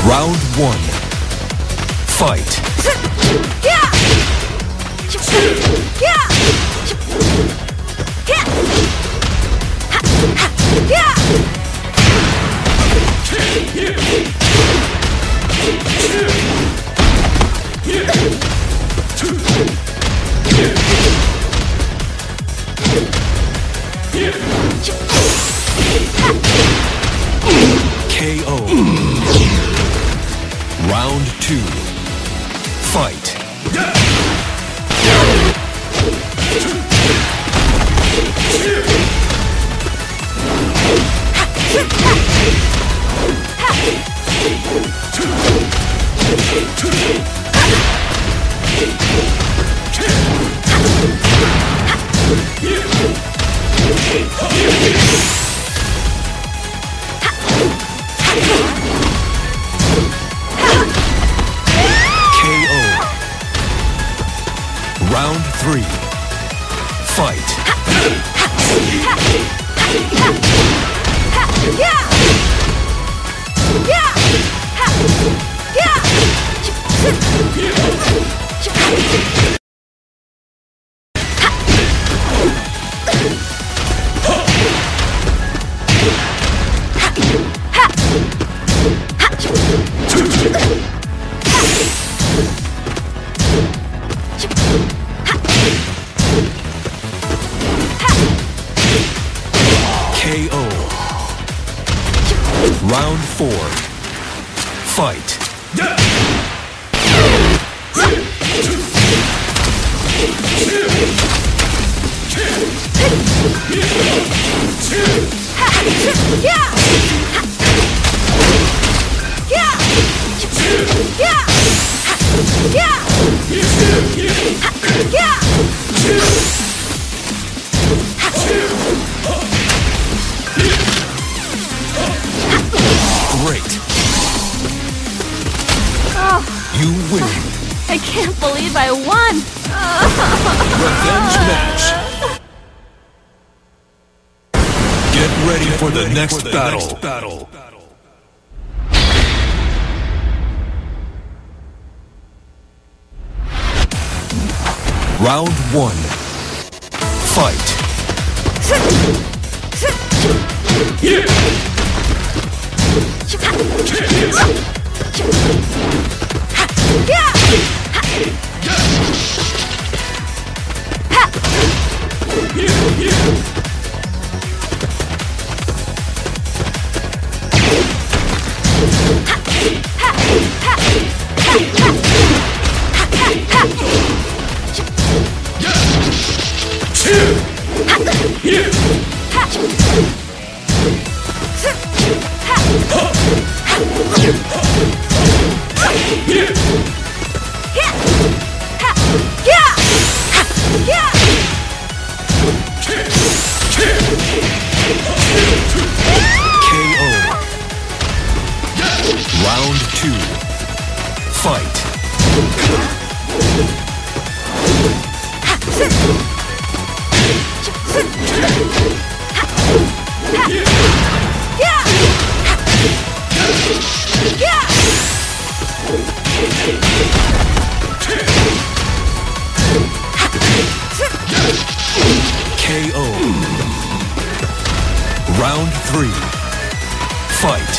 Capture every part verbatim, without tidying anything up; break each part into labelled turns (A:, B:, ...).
A: Round one. Fight. K O. Round two. Fight. Round three. Fight. K O. Round four. Fight. Great.
B: Oh,
A: You win.
B: I can't believe I won.
A: Revenge match. Get ready for the next battle. Round one. Fight. K O. Round two. Fight. K O. Round three. Fight.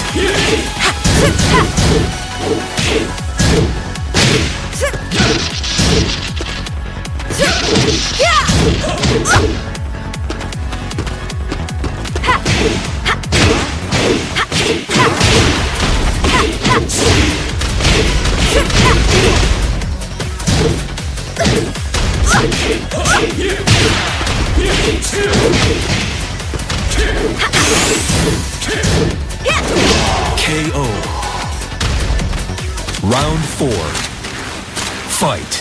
A: K O. Round four. Fight.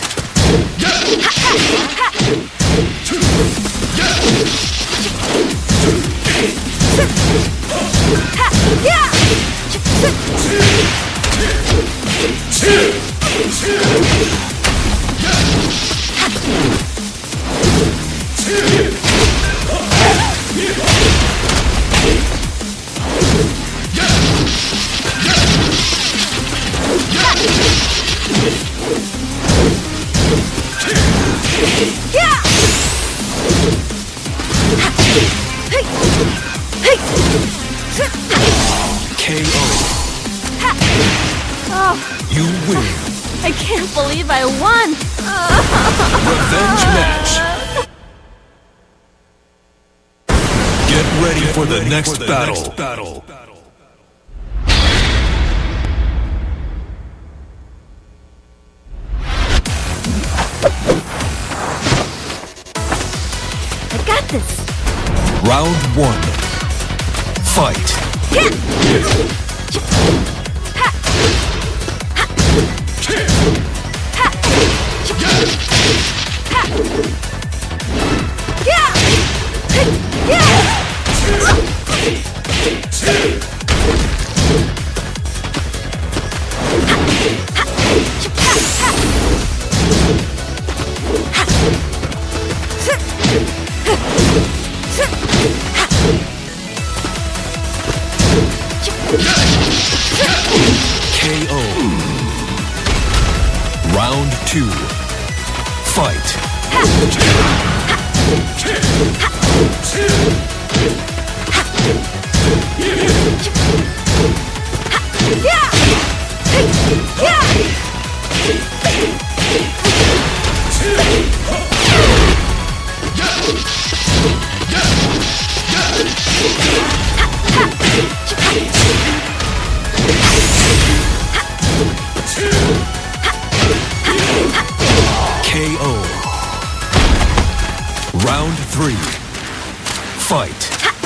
B: can't believe I won!
A: Revenge match. Get ready for the next battle.
B: I got this!
A: Round one. Fight.
B: Yeah.
A: K O. Round two. Fight. K O. Round three. Fight.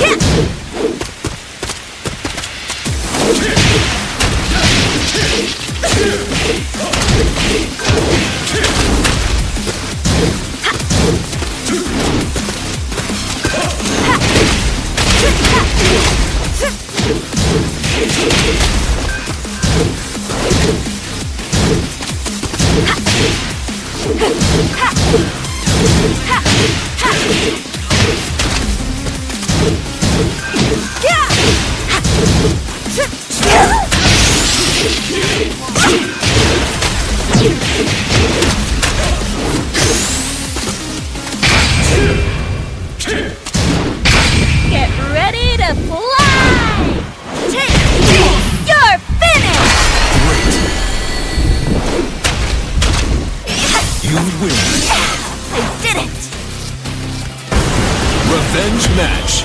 B: Get ready to fly! Take this! You're finished!
A: Great. You win.
B: I did it!
A: Revenge match.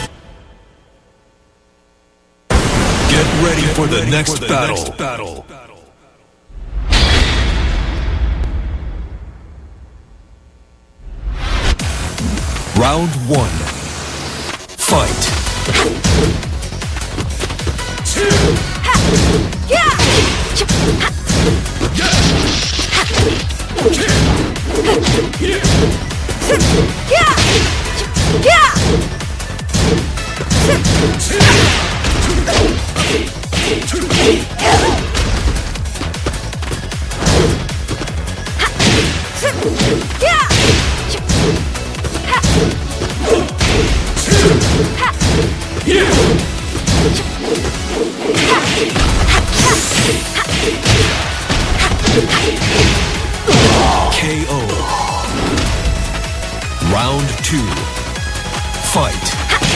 A: Get ready for the next battle. Round one. Fight. K O. Round two. Fight.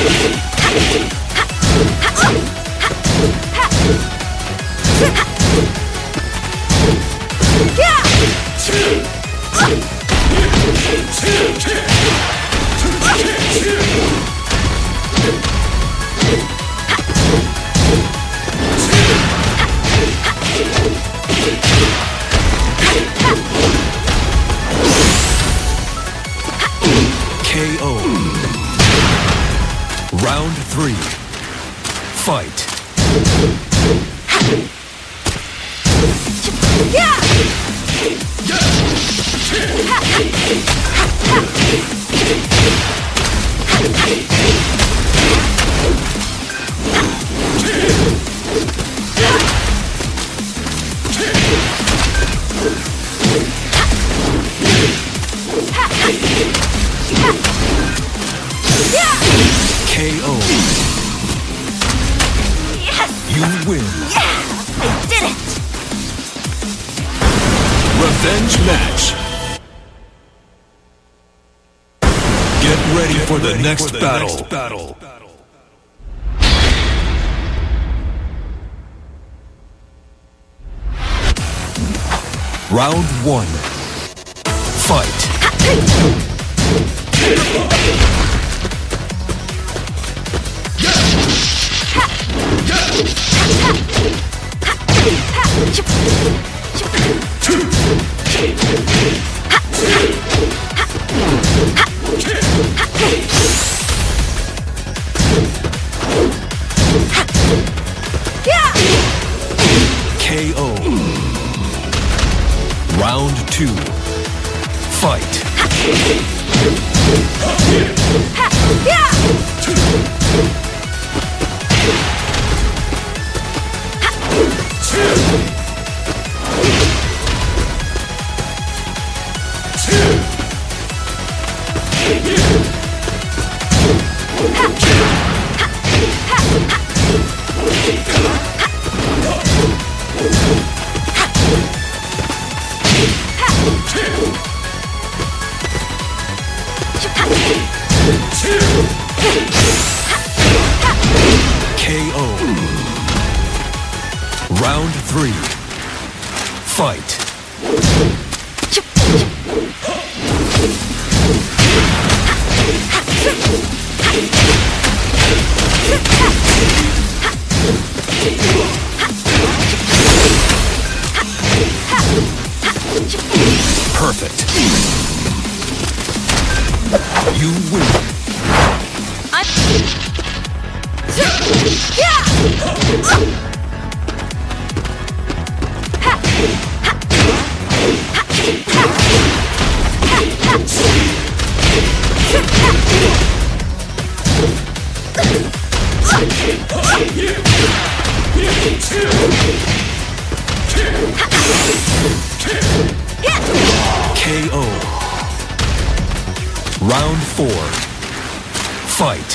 A: K O. Round three. Fight. K O.
B: Yes!
A: You win.
B: Yeah! I did it!
A: Revenge match. Get ready for the next battle. Round one. Fight. K O. Round two. Fight. K O. Round three. Fight. Perfect. You win. K O. Round four. Fight.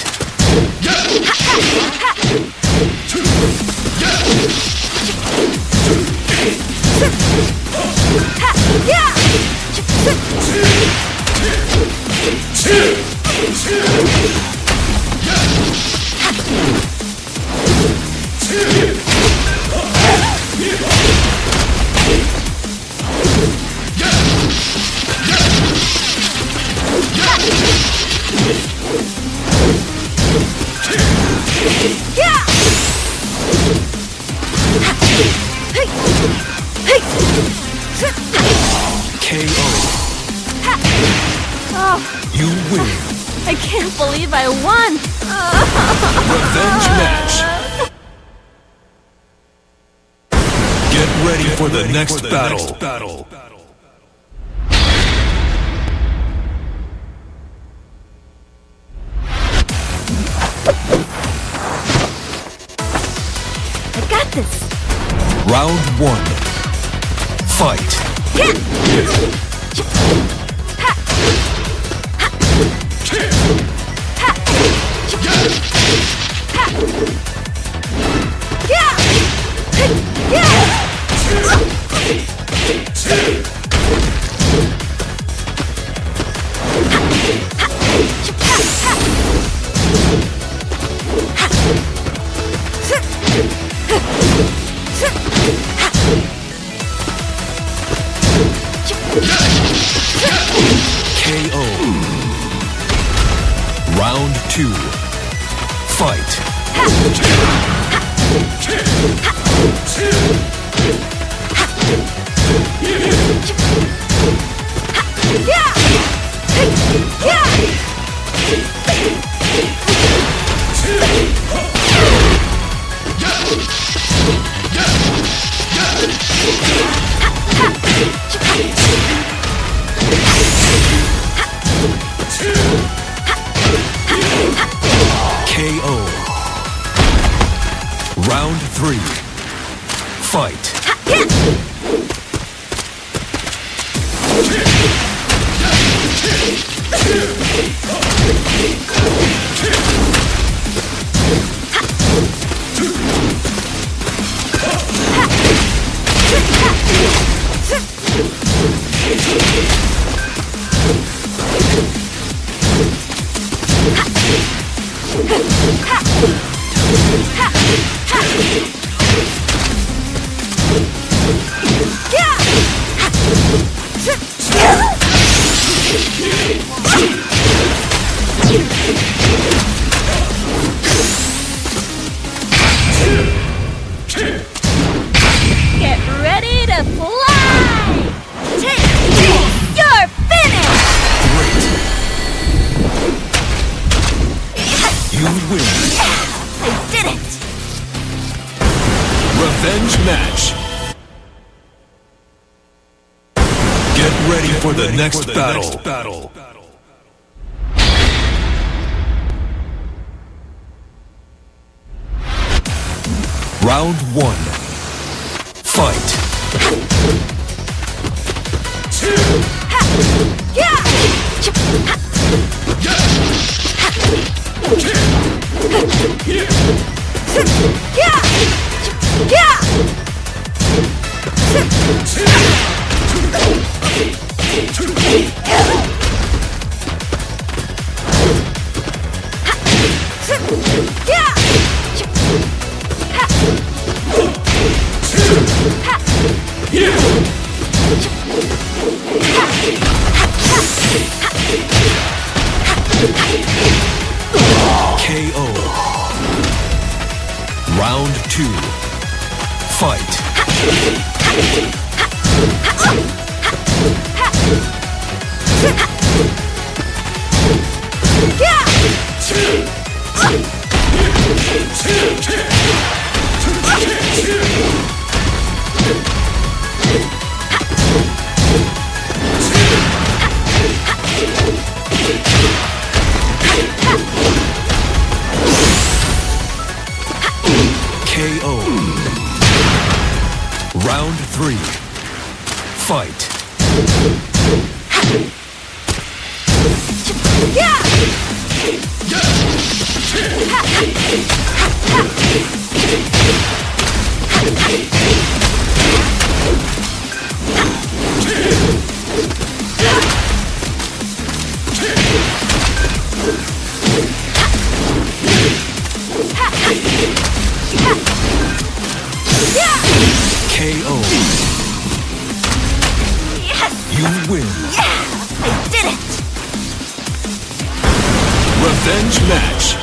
A: K O.
B: Oh,
A: You win.
B: I can't believe I won.
A: Revenge match. Get ready for the next battle.
B: I got this.
A: Round one. Fight. K O. Round two. Fight. K O. Round three. Fight. You win.
B: I did it!
A: Revenge match. Get ready for the next battle. Round one. Fight. K O. Round two. Fight. K O. Round three. Fight. K O.
B: Yes!
A: You win.
B: Yeah! I did it!
A: Revenge match.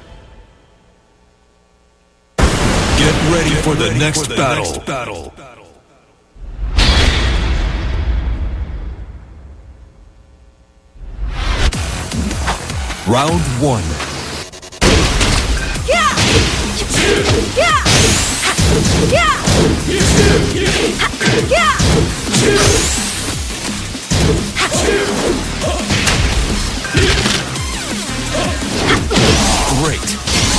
A: Get ready for the next battle. Round one.
B: Yeah! Yeah! Yeah! Yeah!
A: Great.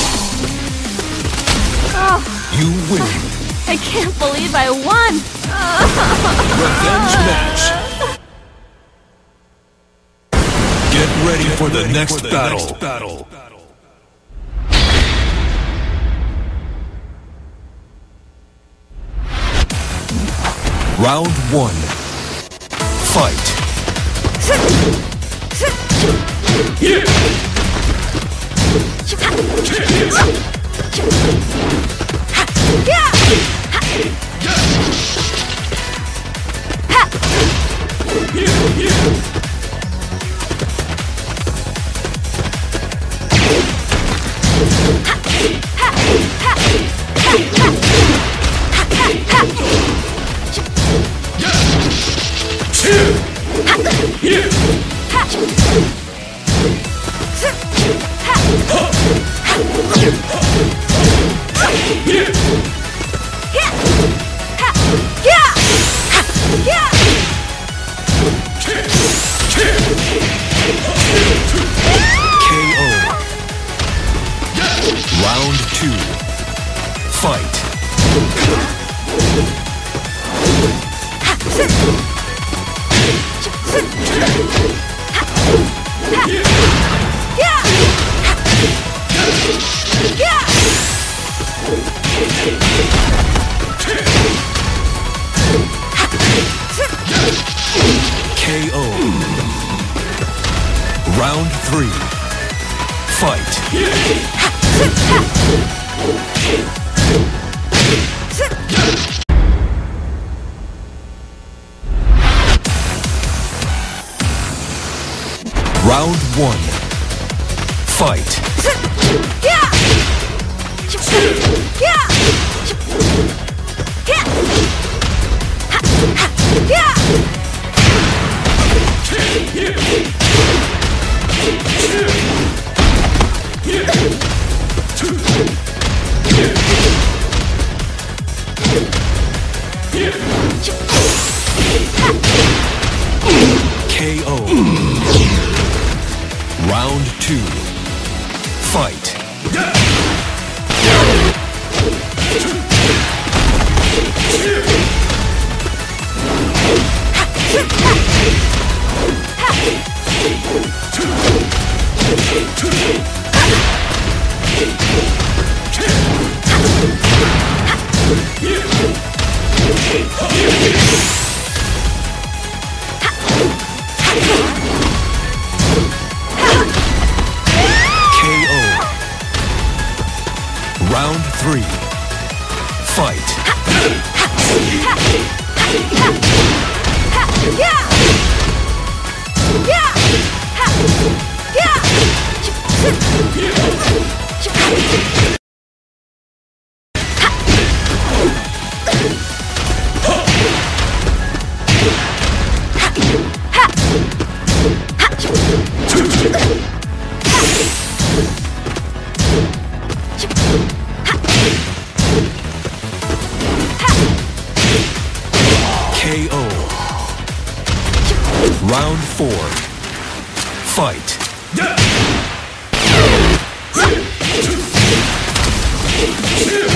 B: Oh,
A: You win.
B: I can't believe I won!
A: Revenge match. Get ready for the next battle. Round one. Fight. K O. Round two. Fight. K O. Round three. Fight. Round one. Fight.
B: Yeah!
A: Round three. Fight. K O. Round four. Fight. Yeah.